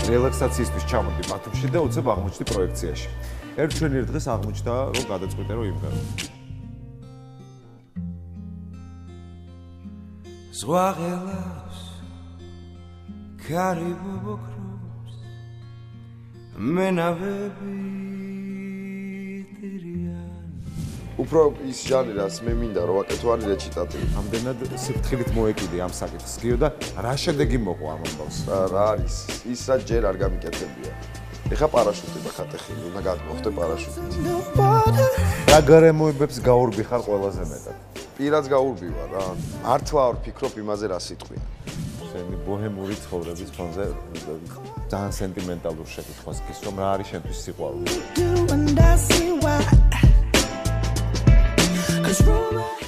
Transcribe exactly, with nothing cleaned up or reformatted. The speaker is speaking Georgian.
რელაქსაციისთვის ჩამოდი ბათუმში და უცებ აღმოჩნდი პროექციაში. ერთ ჩვენიერ დღეს აღმოჩნდა, რომ გადაწყვიტე რომ იმღერო. ზღვაღელავს კარიბო ბოქრობს მენავები დირიან უფრო ის ჟანრი რაც მე მინდა რომ ვაკეთო არის რეჩიტატივი. ამდენად სიფრთხილით მოეკიდე ამ საკითხს გიო და რა შედეგი მოყვა ამ ამბავს? რა არის ის რაც ჯერ არ გამიკეთებია. ეხა პარაშუტი დახატეხილი, უნდა გადმოხდე პარაშუტით. რა გარემოებებს გაურბი ხარ ყველაზე მეტად? პირაც გაურბივა რა. მართლა არ ვფიქრობ იმაზე რა სიტყვია. შენი ბოჰემური ცხოვრების ფონზე ძალიან სენტიმენტალურ შეკითხვას გისვამ, რა არის შენთვის სიყვარული?